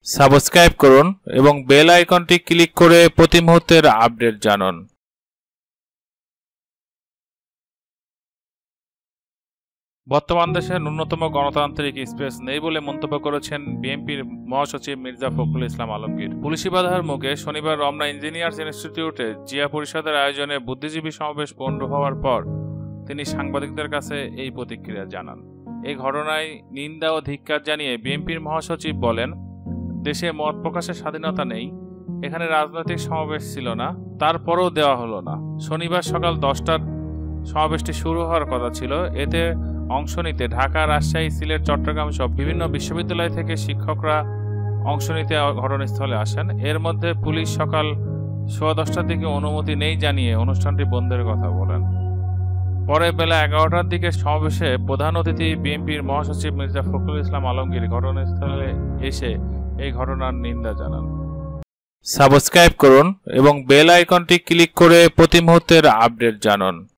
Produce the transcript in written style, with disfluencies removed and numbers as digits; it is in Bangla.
সাবস্ক্রাইব করুন এবং বেল আইকনটি ক্লিক করে প্রতি মুহূর্তের আপডেট জানুন। বর্তমান দেশে ন্যূনতম গণতান্ত্রিক স্পেস নেই বলে মন্তব্য করেছেন বিএনপির মহাসচিব মির্জা ফখরুল ইসলাম আলমগীর। পুলিশি বাধার মুখে শনিবার রমনা ইঞ্জিনিয়ার্স ইনস্টিটিউটে জিয়া পরিষদের আয়োজনে বুদ্ধিজীবী সমাবেশ পণ্ড হওয়ার পর তিনি সাংবাদিকদের কাছে এই প্রতিক্রিয়া জানান। এই ঘটনায় নিন্দা ও ধিক্কার জানিয়ে বিএনপির মহাসচিব বলেন, দেশে মত প্রকাশের স্বাধীনতা নেই, এখানে রাজনৈতিক সমাবেশ ছিল না, তারপরেও দেওয়া হলো না। শনিবার সকাল 10টার সমাবেশটি শুরু হওয়ার কথা ছিল। এতে অংশ নিতে ঢাকা, রাজশাহী, সিলেট, চট্টগ্রাম সহ বিভিন্ন বিশ্ববিদ্যালয় থেকে শিক্ষকরা অংশ নিতে ঘটনাস্থলে আসেন। এর মধ্যে পুলিশ সকাল 10:15টার দিকে অনুমতি নেই জানিয়ে অনুষ্ঠানটি বন্ধের কথা বলেন। পরে বেলা 11টার দিকে সমাবেশে প্রধান অতিথি বিএনপির মহাসচিব মির্জা ফখরুল ইসলাম আলমগীর ঘটনাস্থলে এসে এই ঘটনার নিন্দা জানান। সাবস্ক্রাইব করুন এবং বেল আইকনটি ক্লিক করে প্রতি মুহূর্তের আপডেট জানুন।